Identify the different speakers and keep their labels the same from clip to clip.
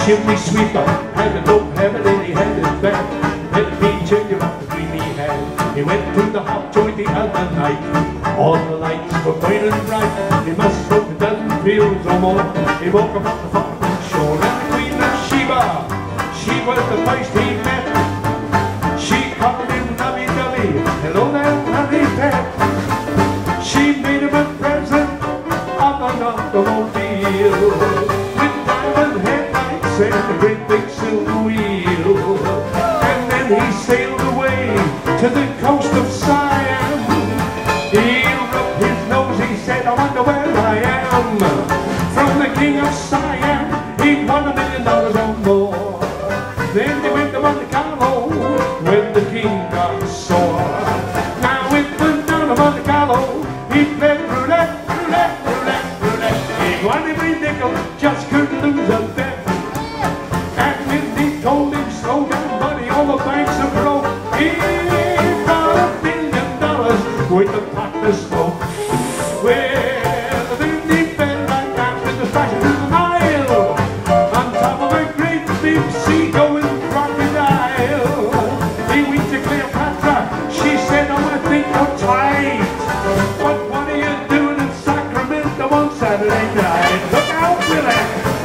Speaker 1: chimney sweeper had a dope habit and he had it bad. Had a bean chicken off the dream he had. He went to the hot joint the other night. All the lights were burning bright. He must have smoked a dozen pills or more. He woke up on the farthing shore. And the Queen of Sheba, she was the first he met. She called him lovey-dovey. Hello there, honey pet. She made him a present of an automobile with diamond headlights and a great big silver wheel. And then he sailed away to the coast of Siam. He rubbed his nose, he said, I wonder where I am. From the king of Siam, he won $1 million or more. Then they went to Monte Carlo when the king got sore. Now it went down to Monte Carlo, he played roulette, roulette, roulette, roulette. He won every nickel, just couldn't lose a bet. And when they told him, slow down buddy, all the banks are broke. He got $1 billion worth of pot to smoke. Well, then he fell right down with the splashing through the Nile on top of a great big sea-going crocodile. He went to Cleopatra, she said, oh, I think you're tight. But what are you doing in Sacramento on Saturday night? Look out, Willie!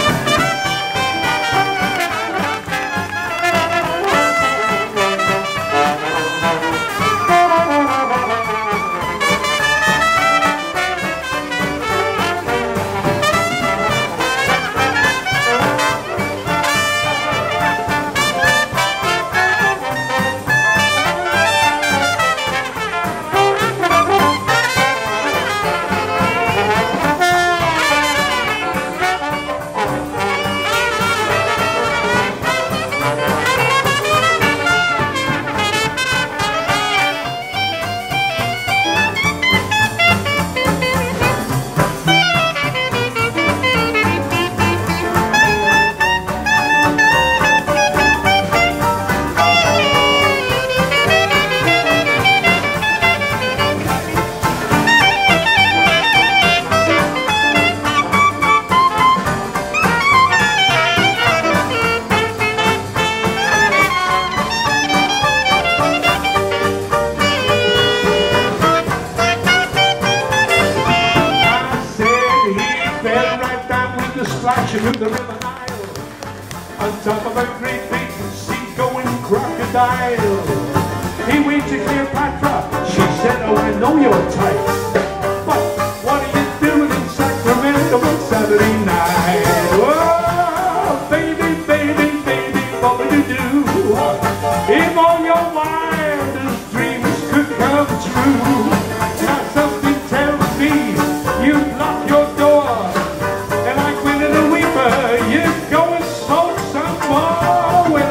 Speaker 1: Splashing through the river Nile on top of a great big sea-going crocodile. He went to Cleopatra, she said, oh, I know you're tight, but what are you doing in Sacramento on Saturday night? Oh, baby, baby, baby, what would you do if all your wildest dreams could come true? Now something tells me you'd lock your door. You go and smoke some more with it.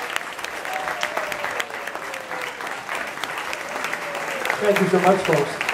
Speaker 1: Thank you so much, folks.